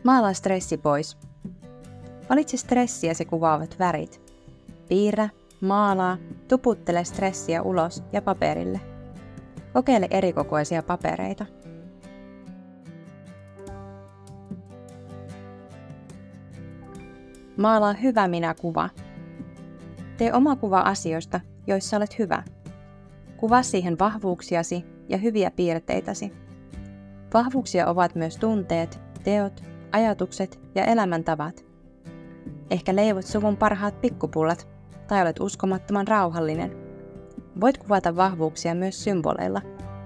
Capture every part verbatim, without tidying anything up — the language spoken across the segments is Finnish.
Maalaa stressi pois. Valitse stressiäsi kuvaavat värit. Piirrä, maalaa, tuputtele stressiä ulos ja paperille. Kokeile erikokoisia papereita. Maalaa hyvä minä-kuva. Tee oma kuva asioista, joissa olet hyvä. Kuvaa siihen vahvuuksiasi ja hyviä piirteitäsi. Vahvuuksia ovat myös tunteet, teot, ajatukset ja elämäntavat. Ehkä leivot suvun parhaat pikkupullat tai olet uskomattoman rauhallinen. Voit kuvata vahvuuksia myös symboleilla.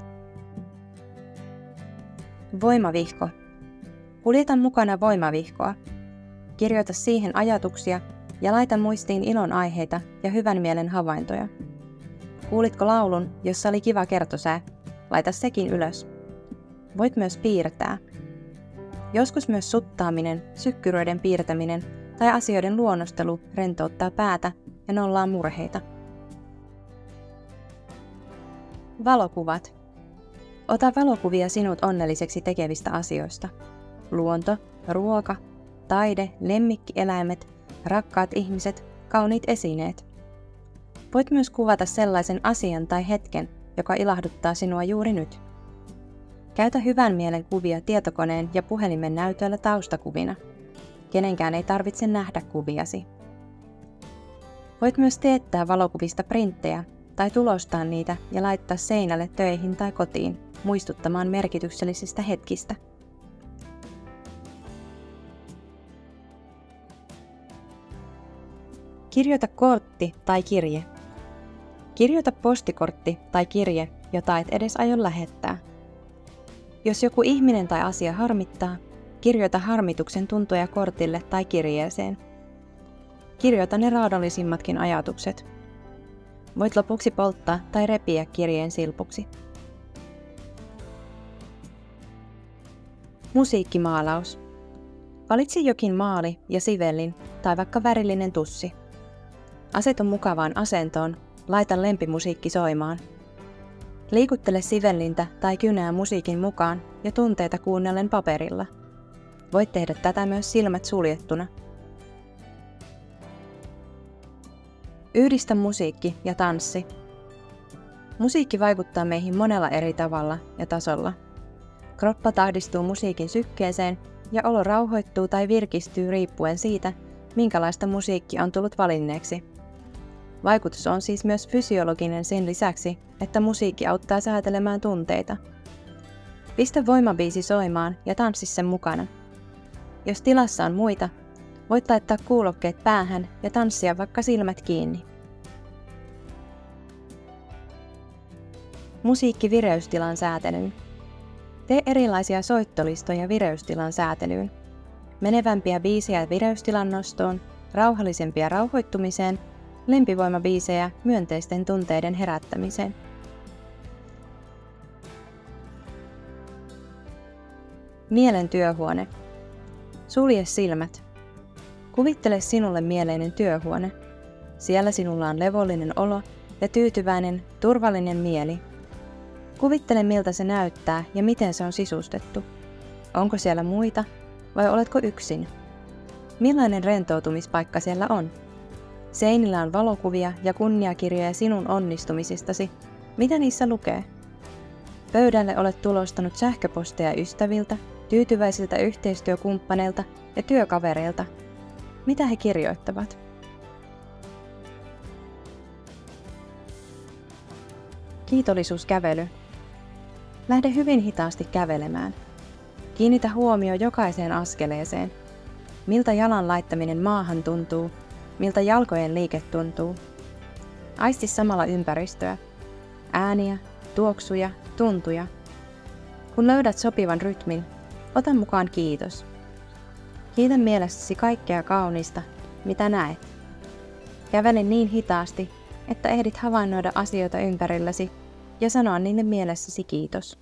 Voimavihko. Kuljeta mukana voimavihkoa. Kirjoita siihen ajatuksia ja laita muistiin ilon aiheita ja hyvän mielen havaintoja. Kuulitko laulun, jossa oli kiva kertosää? Laita sekin ylös. Voit myös piirtää. Joskus myös suttaaminen, sykkyröiden piirtäminen tai asioiden luonnostelu rentouttaa päätä ja nollaa murheita. Valokuvat. Ota valokuvia sinut onnelliseksi tekevistä asioista. Luonto, ruoka, taide, lemmikkieläimet, rakkaat ihmiset, kauniit esineet. Voit myös kuvata sellaisen asian tai hetken, joka ilahduttaa sinua juuri nyt. Käytä hyvän mielen kuvia tietokoneen ja puhelimen näytöllä taustakuvina. Kenenkään ei tarvitse nähdä kuviasi. Voit myös teettää valokuvista printtejä tai tulostaa niitä ja laittaa seinälle töihin tai kotiin, muistuttamaan merkityksellisistä hetkistä. Kirjoita kortti tai kirje. Kirjoita postikortti tai kirje, jota et edes aio lähettää. Jos joku ihminen tai asia harmittaa, kirjoita harmituksen tuntoja kortille tai kirjeeseen. Kirjoita ne raadollisimmatkin ajatukset. Voit lopuksi polttaa tai repiä kirjeen silpuksi. Musiikkimaalaus. Valitse jokin maali ja sivellin tai vaikka värillinen tussi. Asetu mukavaan asentoon, laita lempimusiikki soimaan. Liikuttele sivellintä tai kynää musiikin mukaan ja tunteita kuunnellen paperilla. Voit tehdä tätä myös silmät suljettuna. Yhdistä musiikki ja tanssi. Musiikki vaikuttaa meihin monella eri tavalla ja tasolla. Kroppa tahdistuu musiikin sykkeeseen ja olo rauhoittuu tai virkistyy riippuen siitä, minkälaista musiikkia on tullut valinneeksi. Vaikutus on siis myös fysiologinen sen lisäksi, että musiikki auttaa säätelemään tunteita. Pistä voimabiisi soimaan ja tanssi sen mukana. Jos tilassa on muita, voit laittaa kuulokkeet päähän ja tanssia vaikka silmät kiinni. Musiikki vireystilan säätelyyn. Tee erilaisia soittolistoja vireystilan säätelyyn. Menevämpiä biisejä vireystilan nostoon, rauhallisempia rauhoittumiseen, lempivoimabiisejä myönteisten tunteiden herättämiseen. Mielen työhuone. Sulje silmät. Kuvittele sinulle mieleinen työhuone. Siellä sinulla on levollinen olo ja tyytyväinen, turvallinen mieli. Kuvittele, miltä se näyttää ja miten se on sisustettu. Onko siellä muita vai oletko yksin? Millainen rentoutumispaikka siellä on? Seinillä on valokuvia ja kunniakirjoja sinun onnistumisistasi. Mitä niissä lukee? Pöydälle olet tulostanut sähköposteja ystäviltä, tyytyväisiltä yhteistyökumppaneilta ja työkavereilta. Mitä he kirjoittavat? Kiitollisuuskävely. Lähde hyvin hitaasti kävelemään. Kiinnitä huomio jokaiseen askeleeseen. Miltä jalan laittaminen maahan tuntuu, miltä jalkojen liike tuntuu. Aisti samalla ympäristöä. Ääniä, tuoksuja, tuntuja. Kun löydät sopivan rytmin, ota mukaan kiitos. Kiitä mielessäsi kaikkea kaunista, mitä näet. Kävele niin hitaasti, että ehdit havainnoida asioita ympärilläsi ja sanoa niille mielessäsi kiitos.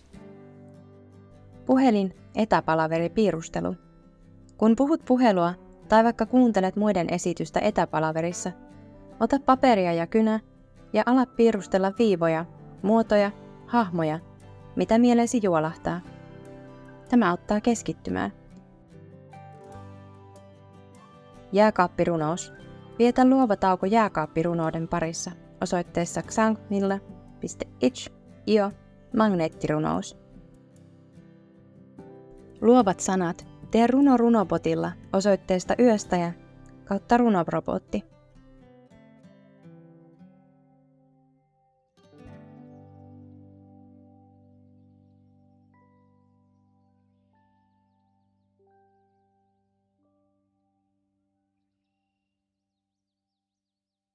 Puhelin, etäpalaveri, piirustelu. Kun puhut puhelua tai vaikka kuuntelet muiden esitystä etäpalaverissa, ota paperia ja kynä ja ala piirustella viivoja, muotoja, hahmoja, mitä mieleesi juolahtaa. Tämä auttaa keskittymään. Jääkaappirunous. Vietä luova tauko jääkaappirunouden parissa osoitteessa xangmilla piste ich io magneettirunous. Luovat sanat. Tee runo runobotilla osoitteesta yöstäjä kautta runorobotti.